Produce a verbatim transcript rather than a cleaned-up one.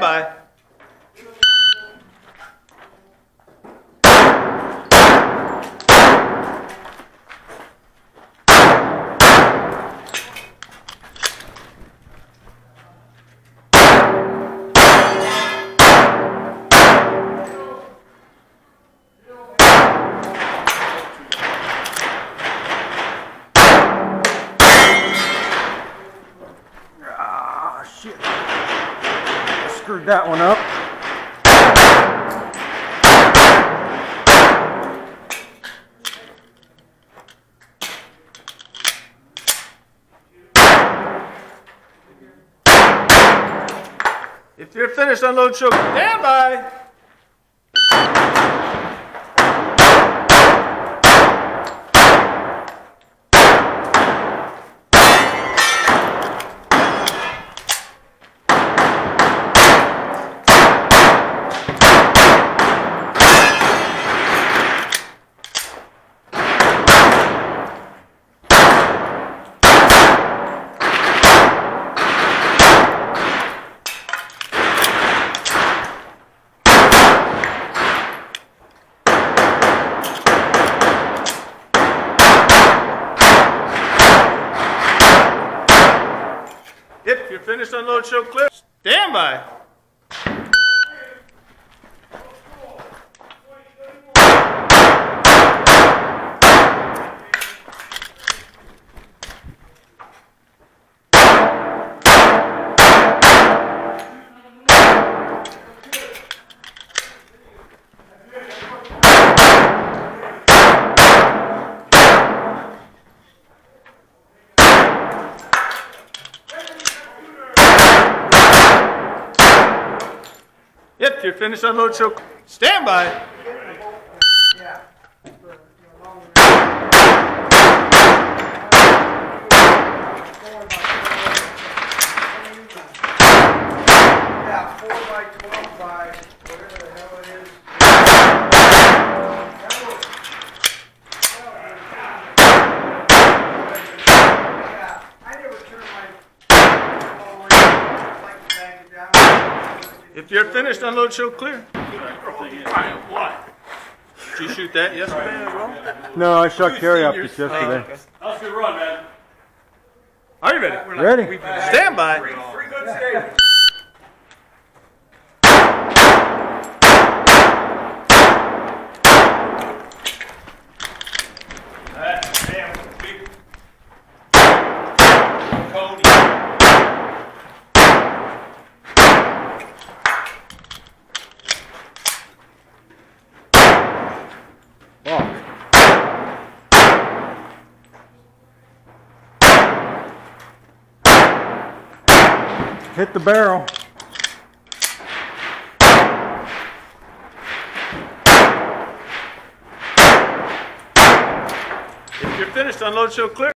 Stand by. Shit. Screwed that one up. If you're finished, unload choke. Stand by. If you're finished, unload, show clear. Stand by. If you're finished, unload, show. Stand by. Yeah. Yeah, four by twelve by whatever the hell it is. Yeah, I never turned my like to back it down. If you're finished, unload, show clear. What? Did you shoot that yesterday as well? No, I shot carry up this yesterday. That was a good run, man. Are you ready? Ready? Stand by. Three good stages. Hit the barrel. If you're finished, unload, show clear.